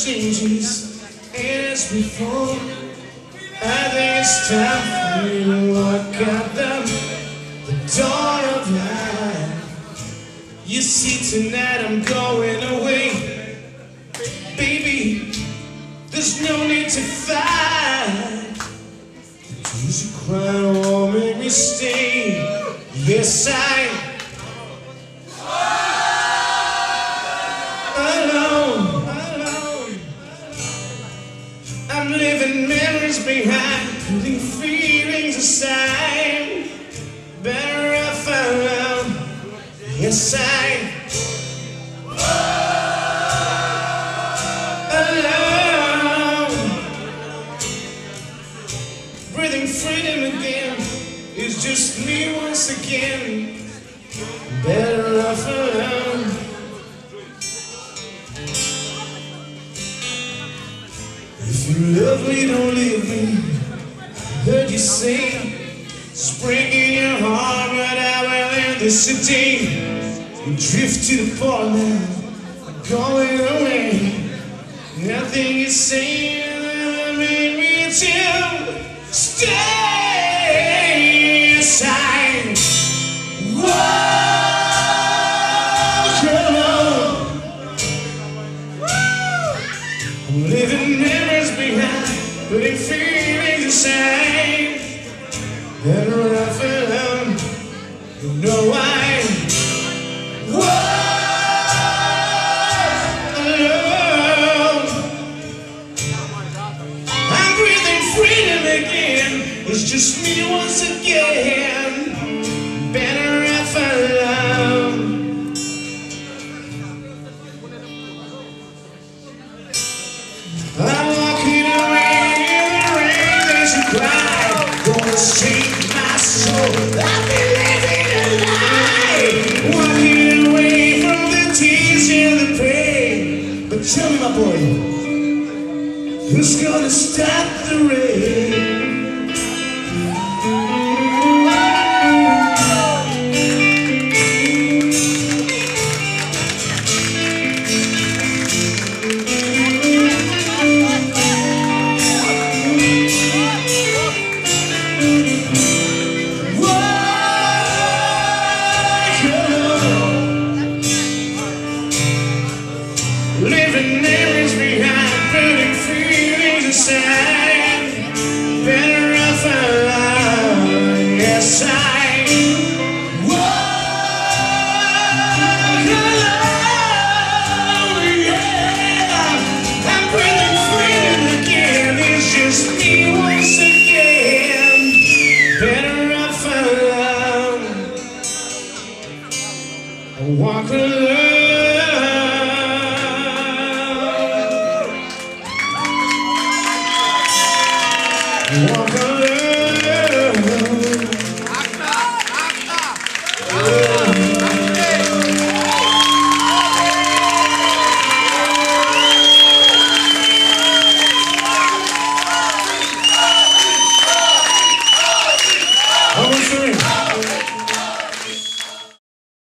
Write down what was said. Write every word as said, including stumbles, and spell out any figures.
changes as before. I think it's time for me to walk out the, the door of life. You see, tonight I'm going away. Baby, there's no need to fight. The tears you cry won't make me stay. Yes, I alone, alone. I'm leaving memories behind, putting feelings aside. Better off alone. Yes, I alone. Breathing freedom again is just me once again. Better off alone. If you love me, don't leave me. I heard you say, spring in your heart, but I will in the city. You drift to the port now, going away. Nothing you say will make me to stay. Aside, walk alone. I'm leaving memories behind, putting feelings aside. Better off alone. You know I walk alone. I'm breathing freedom again. It's just me once again. Better off alone. I'm walking away in the rain, there's a cry. Gonna save my soul. I've been living a lie. Walking away from the tears and the pain. But tell me, my boy, who's gonna stop the rain? Leaving memories behind, putting feelings aside. Better off alone. Yes, I walk alone. Yeah, I'm breathing freedom again. It's just me once again. Better off alone. I walk alone.